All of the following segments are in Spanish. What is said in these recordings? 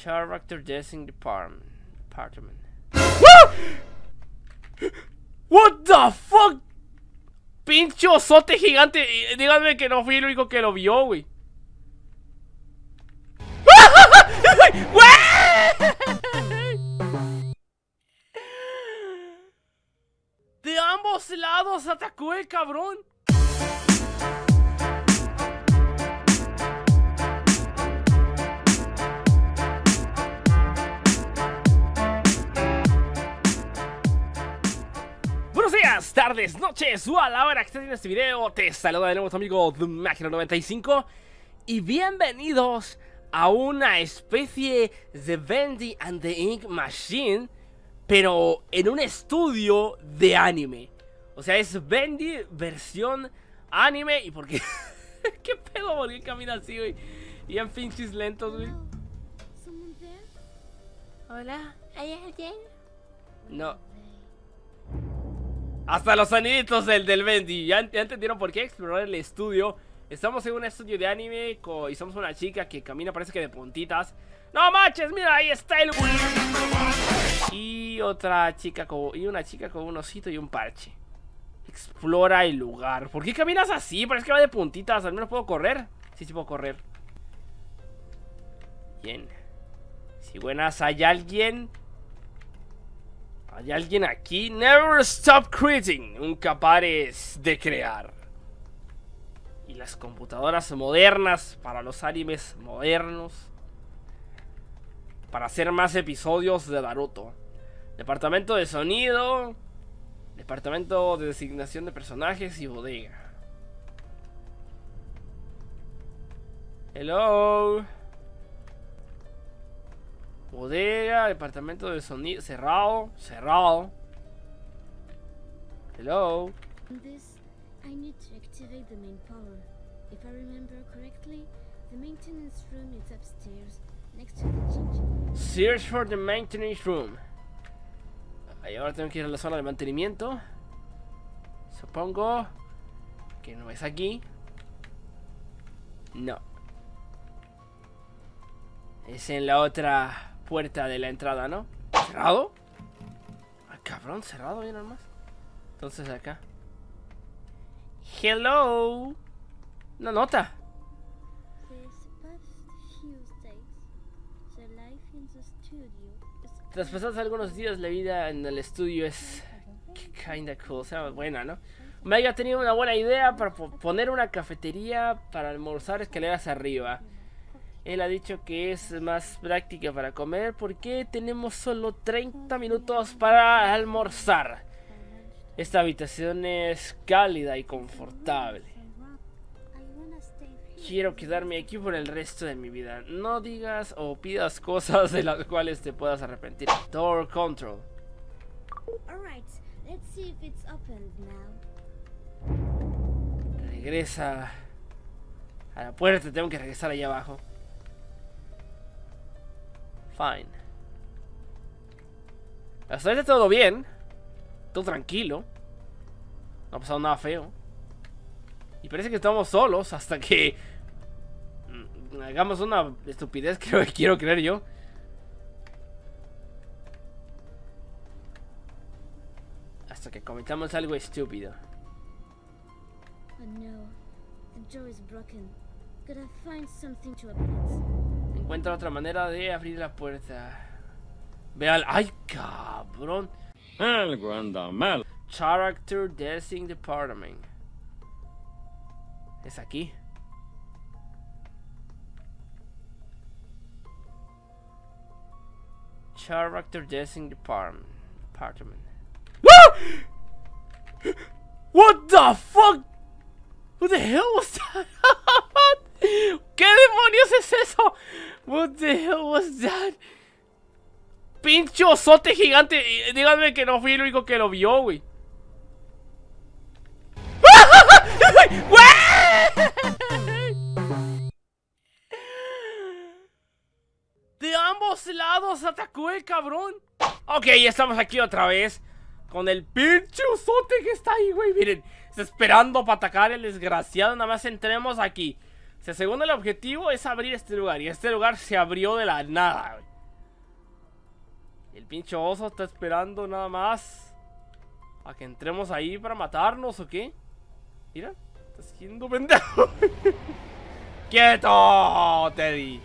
Character Design Department. What the fuck? Pinche osote gigante. Díganme que no fui el único que lo vio, güey. De ambos lados atacó el cabrón. Buenos días, tardes, noches o a la hora que estés viendo este video. Te saluda de nuevo tu amigo TheMáquina95 y bienvenidos a una especie de Bendy and the Ink Machine, pero en un estudio de anime. O sea, es Bendy versión anime. ¿Y por qué? ¿Qué pedo? ¿Por qué camina así, güey? Y en pinches lentos, güey. Hola, ¿hay alguien? No. Hasta los soniditos del Bendy. ¿Ya entendieron por qué explorar el estudio? Estamos en un estudio de anime y somos una chica que camina, parece que de puntitas. ¡No manches! Mira, ahí está el... Y otra chica y una chica con un osito y un parche. Explora el lugar. ¿Por qué caminas así? Parece que va de puntitas. ¿Al menos puedo correr? Sí, sí puedo correr. Bien. Si buenas, ¿hay alguien? ¿Hay alguien aquí? Never stop creating. Nunca pares de crear. Y las computadoras modernas para los animes modernos. Para hacer más episodios de Naruto. Departamento de sonido. Departamento de designación de personajes y bodega. Hello. Bodega, departamento de sonido. Cerrado, cerrado. Hello. I need to activate the main power. If I remember correctly, the maintenance room is upstairs, next to the changing. Search for the maintenance room. Ahí ahora tengo que ir a la zona de mantenimiento. Supongo que no es aquí. No. Es en la otra puerta de la entrada, ¿no? ¿Cerrado? Ah, cabrón, cerrado bien nomás. Entonces acá. Hello. Una nota. Tras pasar algunos días, la vida en el estudio es kinda cool, o sea, buena, ¿no? Mike ha tenido una buena idea para poner una cafetería para almorzar escaleras arriba. Él ha dicho que es más práctica para comer porque tenemos solo 30 minutos para almorzar. Esta habitación es cálida y confortable. Quiero quedarme aquí por el resto de mi vida. No digas o pidas cosas de las cuales te puedas arrepentir. Door control. Regresa a la puerta. Tengo que regresar allá abajo. Fine. Hasta ahora todo bien. Todo tranquilo. No ha pasado nada feo. Y parece que estamos solos hasta que hagamos una estupidez, creo que quiero creer yo. Hasta que cometamos algo estúpido. Oh no, the door is broken. Gotta find something to open it. Encuentra otra manera de abrir la puerta. Vean, ay cabrón. Algo anda mal. Character Design Department. Es aquí. Character Design Department. What the fuck? What the hell was that? ¿Qué demonios es eso? What the hell was that? Pinche osote gigante. Díganme que no fui el único que lo vio, güey. De ambos lados atacó el cabrón. Ok, ya estamos aquí otra vez con el pinche osote que está ahí, güey. Miren, está esperando para atacar el desgraciado. Nada más entremos aquí. O sea, según el objetivo es abrir este lugar. Y este lugar se abrió de la nada, güey. El pinche oso está esperando nada más a que entremos ahí para matarnos o qué. Mira, está siendo pendejo. ¡Quieto, Teddy!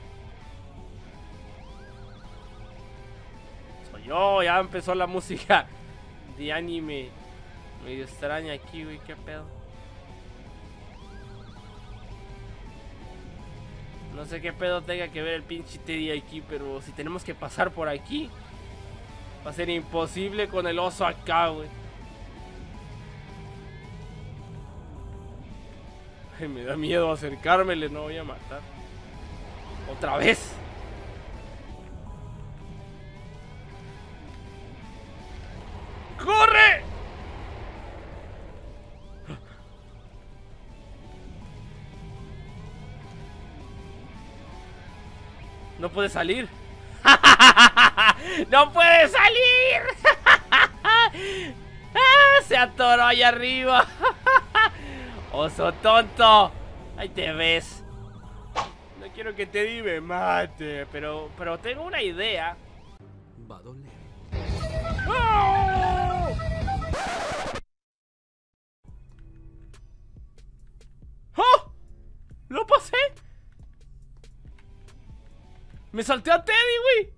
Soy yo, ya empezó la música de anime medio extraña aquí, güey, qué pedo. No sé qué pedo tenga que ver el pinche Teddy aquí, pero si tenemos que pasar por aquí, va a ser imposible con el oso acá, güey. Ay, me da miedo acercarme, le no voy a matar. ¿Otra vez? ¡Corre! No puede salir. ¡No puede salir! Se atoró allá arriba. Oso tonto. Ahí te ves. No quiero que Teddy me mate, pero tengo una idea. Va a doler. ¡Oh! ¡Oh! ¡Lo pasé! ¡Me salté a Teddy, güey!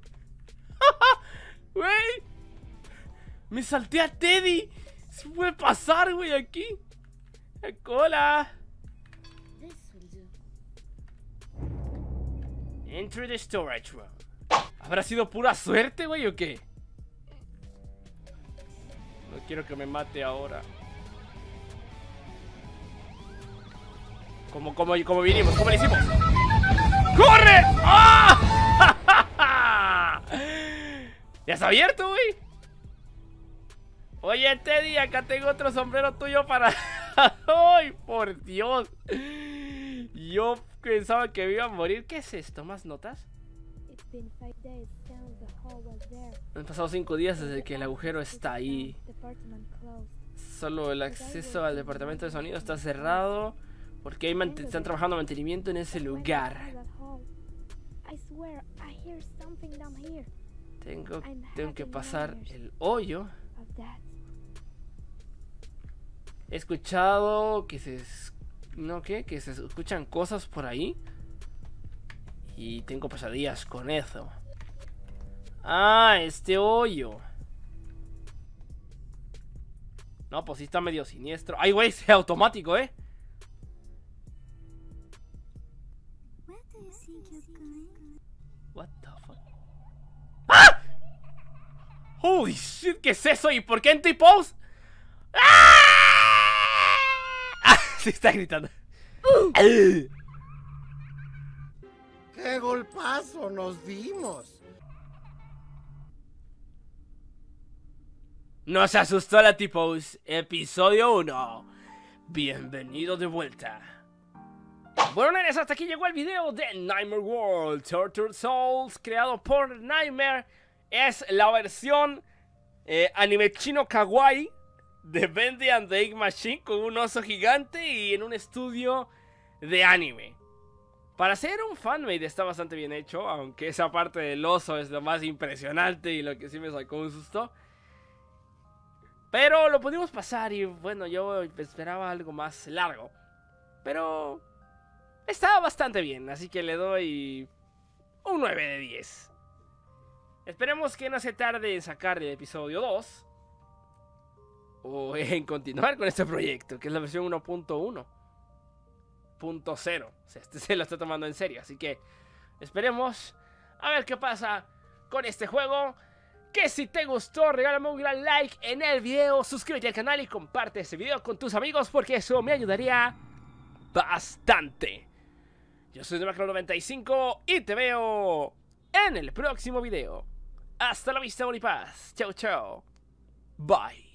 ¡Güey! ¡Me salté a Teddy! ¿Se puede pasar, güey, aquí? ¡La cola! This will do. Enter the storage room. ¿Habrá sido pura suerte, güey, o qué? No quiero que me mate ahora. ¿Cómo vinimos? ¿Cómo le hicimos? ¡Corre! ¡Ah! Ya está abierto, güey. Oye, Teddy, acá tengo otro sombrero tuyo para... ¡Ay, por Dios! Yo pensaba que me iba a morir. ¿Qué es esto? ¿Más notas? Han pasado 5 días desde que el agujero está ahí. Solo el acceso al departamento de sonido está cerrado porque están trabajando mantenimiento en ese lugar. Tengo que pasar el hoyo. He escuchado que se escuchan cosas por ahí. Y tengo pesadillas con eso. Ah, este hoyo. No, pues sí está medio siniestro. Ay, güey, es automático, What the fuck? ¡Ah! Holy shit, ¿qué es eso? ¿Y por qué en T-pose? ¡Ah! Se está gritando. ¡Qué golpazo nos dimos! Nos asustó la T-pose, episodio 1. Bienvenido de vuelta. Bueno, nenes, hasta aquí llegó el video de Nightmare World Tortured Souls, creado por Nightmare. Es la versión anime chino kawaii de Bendy and the Ink Machine, con un oso gigante y en un estudio de anime. Para ser un fanmade está bastante bien hecho, aunque esa parte del oso es lo más impresionante y lo que sí me sacó un susto. Pero lo pudimos pasar y bueno, yo esperaba algo más largo. Pero estaba bastante bien, así que le doy un 9 de 10. Esperemos que no se tarde en sacar el episodio 2. O en continuar con este proyecto, que es la versión 1.1.0. O sea, este se lo está tomando en serio, así que esperemos a ver qué pasa con este juego. Que si te gustó, regálame un gran like en el video, suscríbete al canal y comparte este video con tus amigos, porque eso me ayudaría bastante. Yo soy Demacro95 y te veo en el próximo video. Hasta la vista, amor y paz. Chao, chao. Bye.